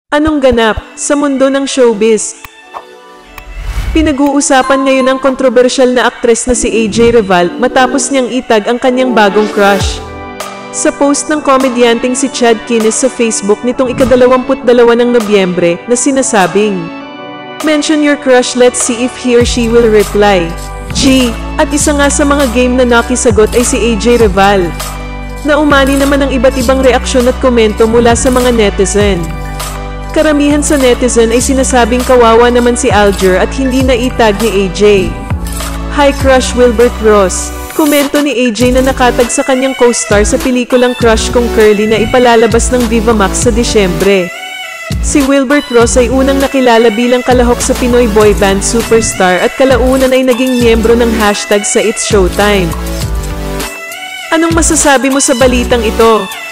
Anong ganap sa mundo ng showbiz? Pinag-uusapan ngayon ang kontrobersyal na aktres na si AJ Raval matapos niyang itag ang kanyang bagong crush. Sa post ng komedyanteng si Kinis sa Facebook nitong ika-22 ng Nobyembre na sinasabing, "Mention your crush, let's see if he or she will reply." At isa nga sa mga game na nakisagot ay si AJ Raval. Na umani naman ang iba't ibang reaksyon at komento mula sa mga netizen. Karamihan sa netizen ay sinasabing kawawa naman si Aljur at hindi na itag ni AJ. "Hi crush Wilbert Ross." Komento ni AJ na nakatag sa kanyang co-star sa pelikulang Crush Kong Curly na ipalalabas ng Vivamax sa Disyembre. Si Wilbert Ross ay unang nakilala bilang kalahok sa Pinoy Boyband Superstar at kalaunan ay naging miyembro ng hashtag sa It's Showtime. Anong masasabi mo sa balitang ito?